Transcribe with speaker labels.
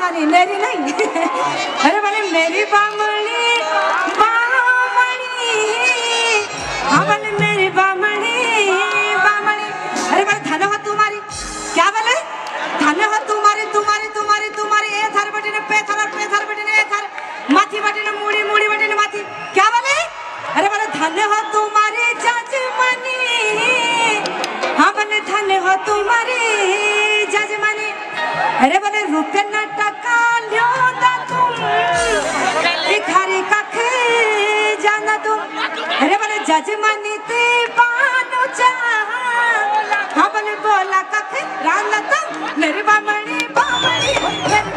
Speaker 1: sorry मेरी नहीं अरे बोले मेरी बामणी बामणी हाँ बोले मेरी बामणी बामणी अरे बोले धन हो तुम्हारी क्या बोले धन हो तुम्हारी तुम्हारी तुम्हारी तुम्हारी ए थर बटी ने पे थर बटी ने ए थर माथी बटी ने मुड़ी मुड़ी बटी ने माथी क्या बोले अरे बोले धन हो तुम्हारी जजमनी हाँ बोले धन हो तुम्हारी जजमनी अरे बोले रुपये न टका लो दा तुम इखारी कखे जाना तुम अरे बोले जजमनी ते बानो चा हाँ बोले बोला कखे राना तुम मेरी बामणी बामणी